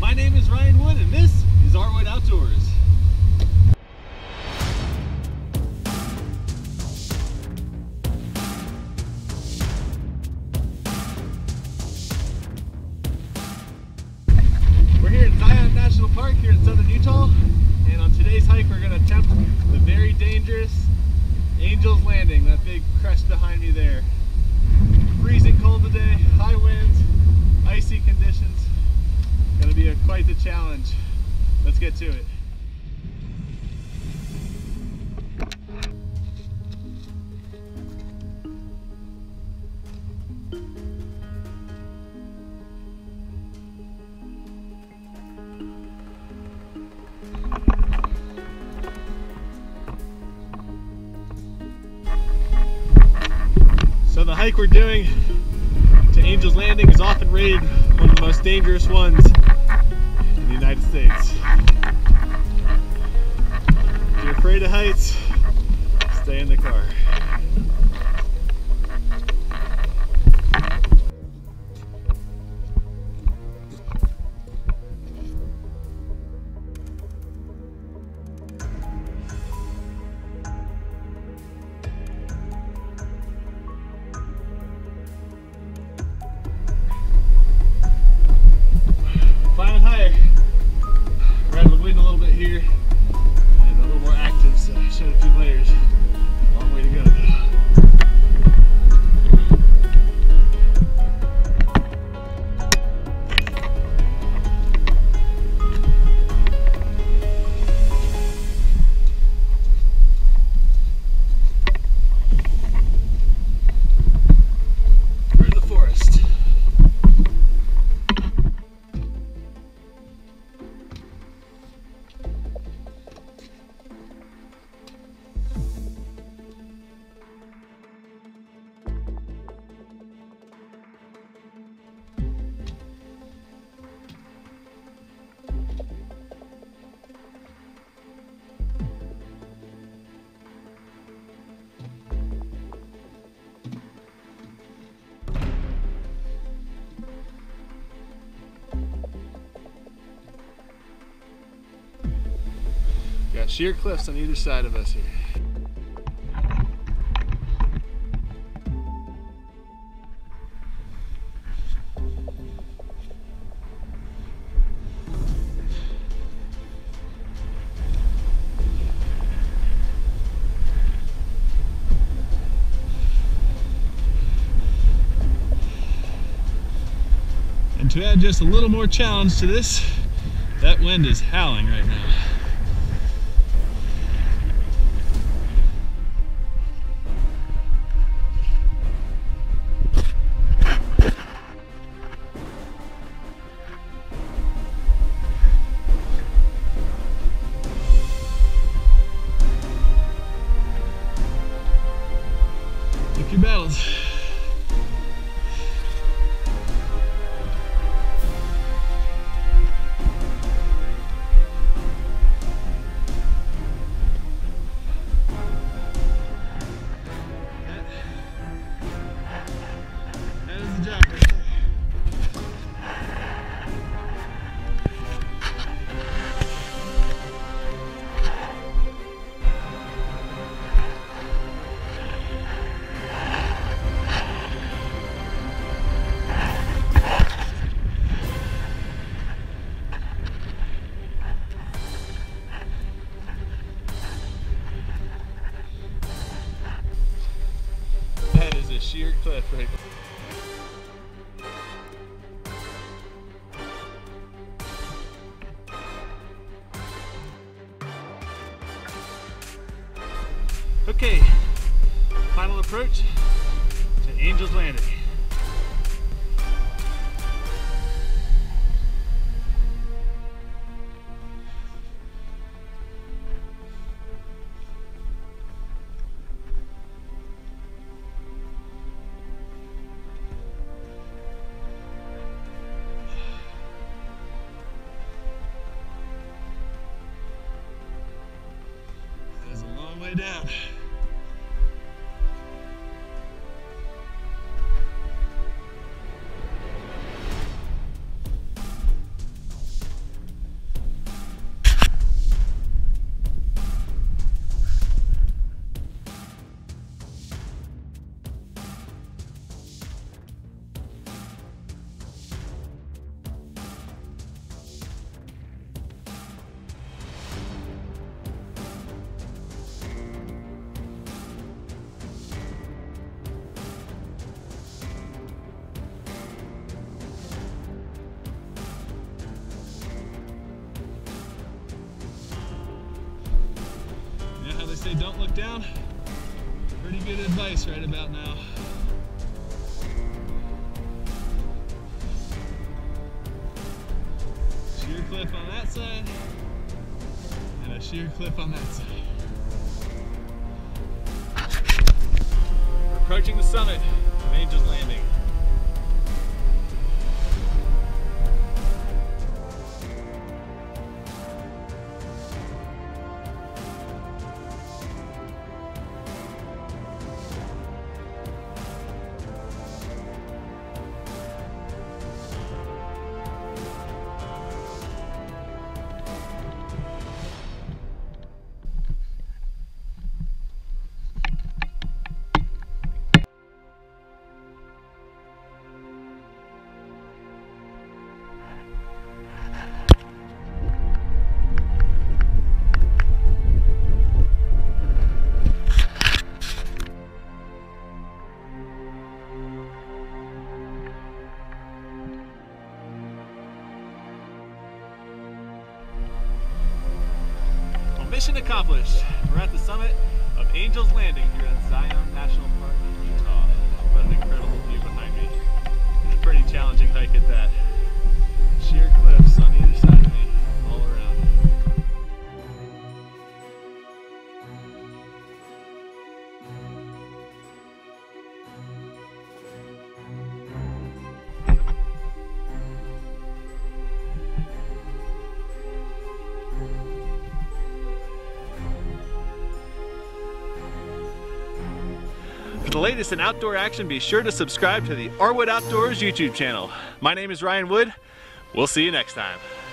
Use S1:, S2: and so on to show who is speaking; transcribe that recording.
S1: My name is RWood, and this is RWood Outdoors. We're here at Zion National Park here in southern Utah, and on today's hike we're going to attempt the very dangerous Angel's Landing, that big crest behind me there. Freezing cold today, high winds, icy conditions. Going to be quite the challenge. Let's get to it. So the hike we're doing to Angel's Landing is often rated one of the most dangerous ones in the United States. If you're afraid of heights, stay in the car. Climbing higher. We're out of the wind a little bit here and a little more active, so I showed a few layers. Long way to go though. We're in the forest. Got sheer cliffs on either side of us here. And to add just a little more challenge to this, that wind is howling right now. Pick your battles. That is the job right there. That is a sheer cliff right there. Okay, final approach to Angel's Landing. That is a long way down. say don't look down. Pretty good advice right about now. Sheer cliff on that side, and a sheer cliff on that side. We're approaching the summit of Angel's Landing. Mission accomplished. We're at the summit of Angel's Landing here in Zion National Park, Utah. What an incredible view behind me. And a pretty challenging hike at that. Sheer cliffs on either side of me, all around. For the latest in outdoor action, be sure to subscribe to the RWood Outdoors YouTube channel. My name is Ryan Wood. We'll see you next time.